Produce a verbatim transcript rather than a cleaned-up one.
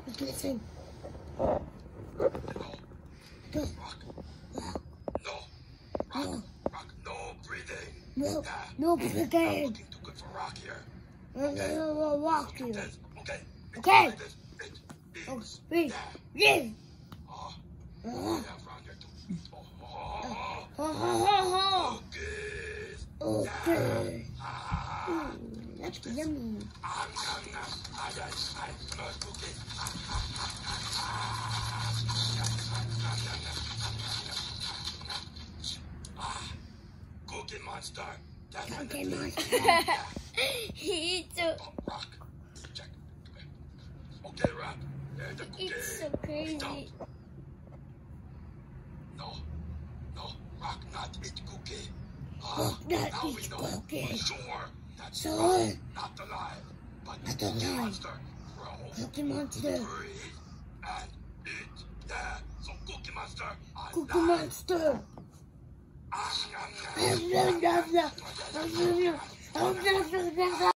Okay, sing. No. Go. Rock. Rock. No. Rock. No. Rock. No breathing. No. Nah. No I'm breathing. looking too good for rock here. No, no, no, no, rock you. This. Okay. Okay. Like this. It Oh, is. breathe. Yeah. Breathe. Oh. Uh-huh. Yeah, around here too. Oh. Oh. Ha ha ha ha. Cookies. Okay. Ah. Mm, that's yummy. Ah, nom, nom. Ah, yes. I smell cookies. Cookie monster. Okay, monster. He eats so, Oh, rock. Check. Okay, rock. There's the cookie. it's so crazy. Don't. No. No. Rock not eat cookie. Ah, Rock not now eat we know cookie. for sure that's Sure. rock, not alive. But Not cookie alive. monster. Grow. Cookie monster. Breathe and eat. Yeah. So cookie monster. Cookie alive. monster. Ah, nom, nom. Nom, nom, nom, nom. Nom, nom, nom. Nom, nom, nom, nom.